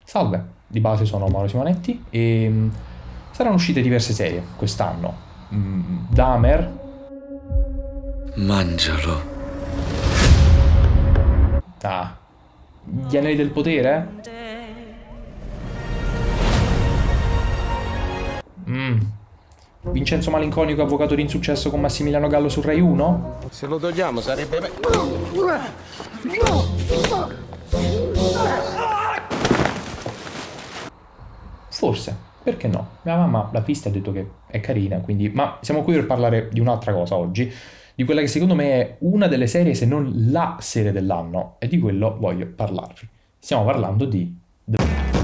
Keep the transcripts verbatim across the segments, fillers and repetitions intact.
Salve, di base sono Mauro Simonetti e mh, saranno uscite diverse serie quest'anno. Mm, Dahmer, Mangialo. ah, Gli Anelli del Potere? Mm, Vincenzo Malinconico, avvocato di insuccesso con Massimiliano Gallo su Rai uno? Se lo togliamo sarebbe me- Forse, perché no? Mia mamma l'ha vista e ha detto che è carina, quindi... Ma siamo qui per parlare di un'altra cosa oggi, di quella che secondo me è una delle serie, se non la serie dell'anno, e di quello voglio parlarvi. Stiamo parlando di The...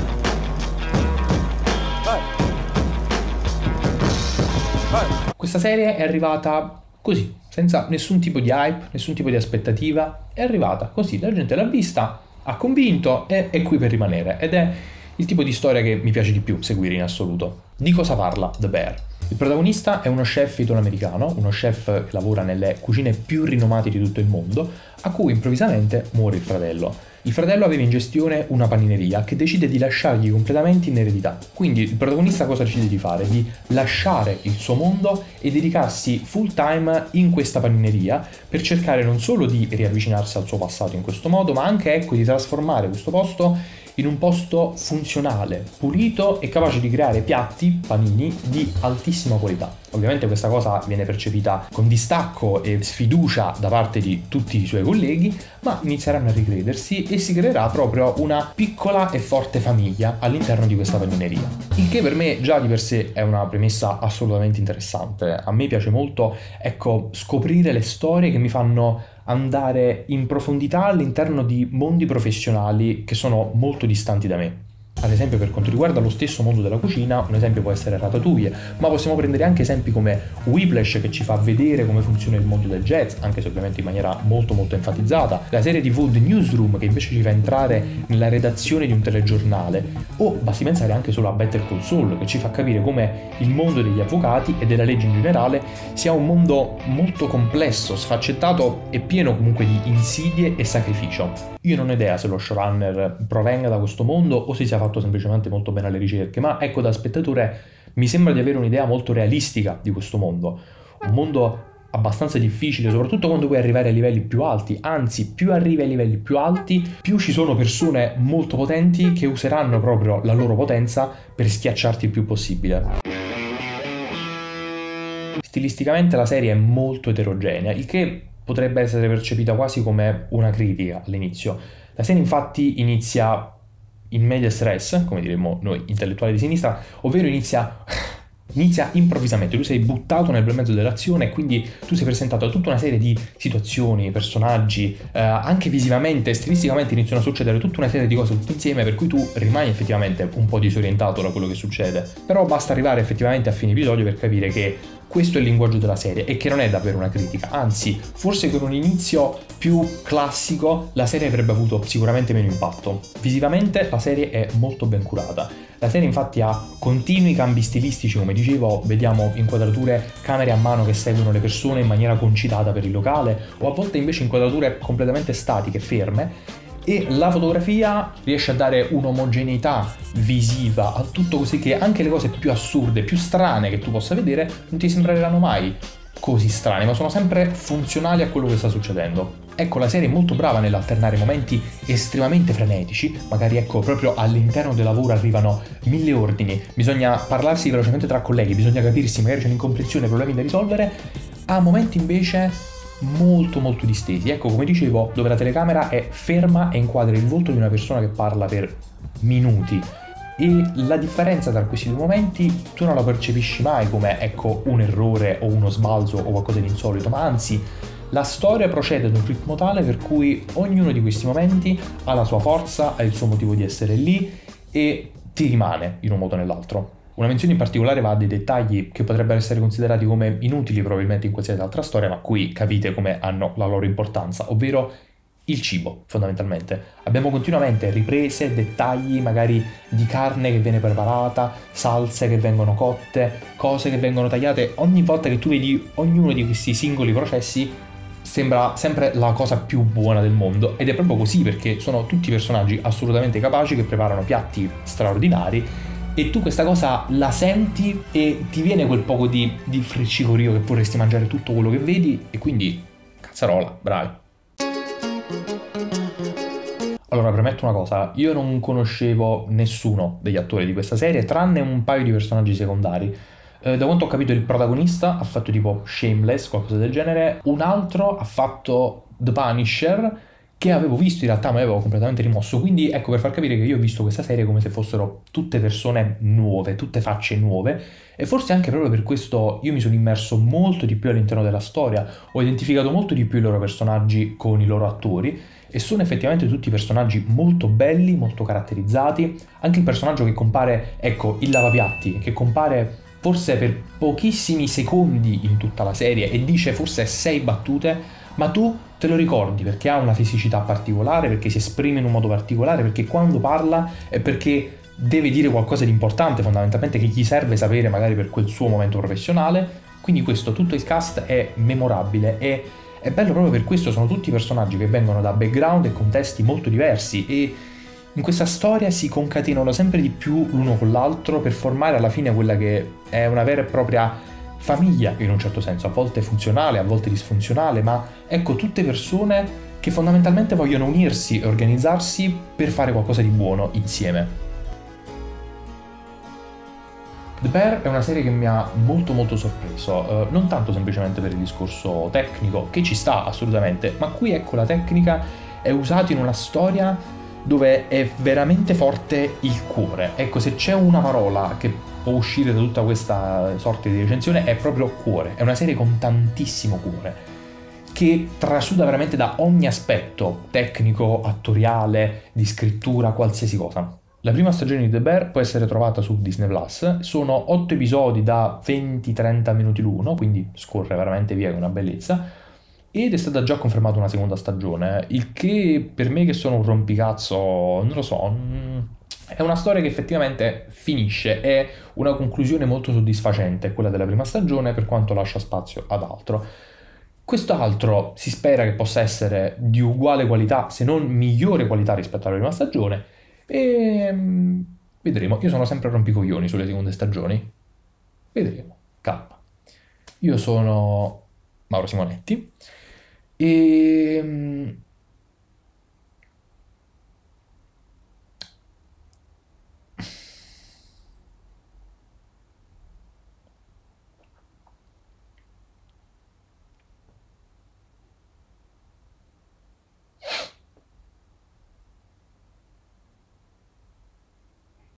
Questa serie è arrivata così, senza nessun tipo di hype, nessun tipo di aspettativa, è arrivata così, la gente l'ha vista, ha convinto e è qui per rimanere, ed è il tipo di storia che mi piace di più seguire in assoluto. Di cosa parla The Bear? Il protagonista è uno chef italoamericano, uno chef che lavora nelle cucine più rinomate di tutto il mondo, a cui improvvisamente muore il fratello. Il fratello aveva in gestione una panineria che decide di lasciargli completamente in eredità. Quindi il protagonista cosa decide di fare? Di lasciare il suo mondo e dedicarsi full time in questa panineria per cercare non solo di riavvicinarsi al suo passato in questo modo, ma anche ecco di trasformare questo posto in un posto funzionale, pulito e capace di creare piatti, panini, di altissima qualità. Ovviamente questa cosa viene percepita con distacco e sfiducia da parte di tutti i suoi colleghi, ma inizieranno a ricredersi e si creerà proprio una piccola e forte famiglia all'interno di questa panineria. Il che per me già di per sé è una premessa assolutamente interessante. A me piace molto, ecco, scoprire le storie che mi fanno andare in profondità all'interno di mondi professionali che sono molto distanti da me. Ad esempio, per quanto riguarda lo stesso mondo della cucina, un esempio può essere Ratatouille, ma possiamo prendere anche esempi come Whiplash, che ci fa vedere come funziona il mondo del jazz, anche se ovviamente in maniera molto molto enfatizzata, la serie tivù The Newsroom, che invece ci fa entrare nella redazione di un telegiornale, o basti pensare anche solo a Better Call Saul, che ci fa capire come il mondo degli avvocati e della legge in generale sia un mondo molto complesso, sfaccettato e pieno comunque di insidie e sacrificio. Io non ho idea se lo showrunner provenga da questo mondo o se sia fatto semplicemente molto bene alle ricerche, ma ecco, da spettatore mi sembra di avere un'idea molto realistica di questo mondo. Un mondo abbastanza difficile, soprattutto quando vuoi arrivare ai livelli più alti, anzi, più arrivi ai livelli più alti, più ci sono persone molto potenti che useranno proprio la loro potenza per schiacciarti il più possibile. Stilisticamente la serie è molto eterogenea, il che potrebbe essere percepita quasi come una critica all'inizio. La serie infatti inizia in medias res, come diremmo noi intellettuali di sinistra, ovvero inizia, inizia improvvisamente. Tu sei buttato nel bel mezzo dell'azione e quindi tu sei presentato a tutta una serie di situazioni, personaggi, eh, anche visivamente, stilisticamente iniziano a succedere tutta una serie di cose tutte insieme, per cui tu rimani effettivamente un po' disorientato da quello che succede. Però basta arrivare effettivamente a fine episodio per capire che questo è il linguaggio della serie e che non è davvero una critica, anzi, forse con un inizio più classico la serie avrebbe avuto sicuramente meno impatto. Visivamente la serie è molto ben curata. La serie infatti ha continui cambi stilistici, come dicevo, vediamo inquadrature camere a mano che seguono le persone in maniera concitata per il locale, o a volte invece inquadrature completamente statiche, ferme, e la fotografia riesce a dare un'omogeneità visiva a tutto, così che anche le cose più assurde, più strane che tu possa vedere non ti sembreranno mai così strane, ma sono sempre funzionali a quello che sta succedendo. Ecco, la serie è molto brava nell'alternare momenti estremamente frenetici, magari ecco proprio all'interno del lavoro arrivano mille ordini, bisogna parlarsi velocemente tra colleghi, bisogna capirsi, magari c'è un'incomprensione, problemi da risolvere, a momenti invece molto molto distesi, ecco, come dicevo, dove la telecamera è ferma e inquadra il volto di una persona che parla per minuti, e la differenza tra questi due momenti tu non la percepisci mai come ecco un errore o uno sbalzo o qualcosa di insolito, ma anzi la storia procede ad un ritmo tale per cui ognuno di questi momenti ha la sua forza, ha il suo motivo di essere lì e ti rimane in un modo o nell'altro. Una menzione in particolare va a dei dettagli che potrebbero essere considerati come inutili probabilmente in qualsiasi altra storia, ma qui capite come hanno la loro importanza, ovvero il cibo, fondamentalmente. Abbiamo continuamente riprese, dettagli magari di carne che viene preparata, salse che vengono cotte, cose che vengono tagliate. Ogni volta che tu vedi ognuno di questi singoli processi sembra sempre la cosa più buona del mondo, ed è proprio così, perché sono tutti personaggi assolutamente capaci che preparano piatti straordinari, e tu questa cosa la senti e ti viene quel poco di, di friccicorio che vorresti mangiare tutto quello che vedi, e quindi cazzarola, bravi. Allora, premetto una cosa, io non conoscevo nessuno degli attori di questa serie, tranne un paio di personaggi secondari. Eh, da quanto ho capito il protagonista ha fatto tipo Shameless, qualcosa del genere, un altro ha fatto The Punisher, che avevo visto in realtà ma avevo completamente rimosso, quindi ecco, per far capire che io ho visto questa serie come se fossero tutte persone nuove, tutte facce nuove, e forse anche proprio per questo io mi sono immerso molto di più all'interno della storia, ho identificato molto di più i loro personaggi con i loro attori, e sono effettivamente tutti personaggi molto belli, molto caratterizzati. Anche il personaggio che compare, ecco, il lavapiatti, che compare forse per pochissimi secondi in tutta la serie e dice forse sei battute, ma tu te lo ricordi perché ha una fisicità particolare, perché si esprime in un modo particolare, perché quando parla è perché deve dire qualcosa di importante, fondamentalmente, che gli serve sapere magari per quel suo momento professionale. Quindi questo, tutto il cast è memorabile, e è bello proprio per questo, sono tutti personaggi che vengono da background e contesti molto diversi, e in questa storia si concatenano sempre di più l'uno con l'altro per formare alla fine quella che è una vera e propria famiglia, in un certo senso, a volte funzionale, a volte disfunzionale, ma ecco, tutte persone che fondamentalmente vogliono unirsi e organizzarsi per fare qualcosa di buono insieme. The Bear è una serie che mi ha molto molto sorpreso, eh, non tanto semplicemente per il discorso tecnico, che ci sta assolutamente, ma qui ecco la tecnica è usata in una storia dove è veramente forte il cuore. Ecco, se c'è una parola che può uscire da tutta questa sorta di recensione è proprio cuore, è una serie con tantissimo cuore, che trasuda veramente da ogni aspetto tecnico, attoriale, di scrittura, qualsiasi cosa. La prima stagione di The Bear può essere trovata su Disney Plus, sono otto episodi da venti trenta minuti l'uno, quindi scorre veramente via, è una bellezza, ed è stata già confermata una seconda stagione, il che per me che sono un rompicazzo, non lo so, mm, è una storia che effettivamente finisce, è una conclusione molto soddisfacente, quella della prima stagione, per quanto lascia spazio ad altro. Quest'altro si spera che possa essere di uguale qualità, se non migliore qualità rispetto alla prima stagione, e mm, vedremo. Io sono sempre rompicoglioni sulle seconde stagioni. Vedremo. Calma. Io sono Mauro Simonetti e mm,